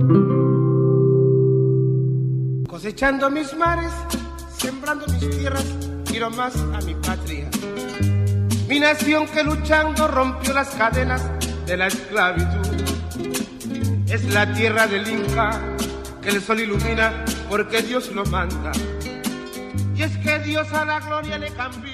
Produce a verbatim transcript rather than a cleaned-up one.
Cosechando mis mares, sembrando mis tierras, quiero más a mi patria. Mi nación que luchando rompió las cadenas de la esclavitud. Es la tierra del Inca que el sol ilumina porque Dios lo manda. Y es que Dios a la gloria le cambió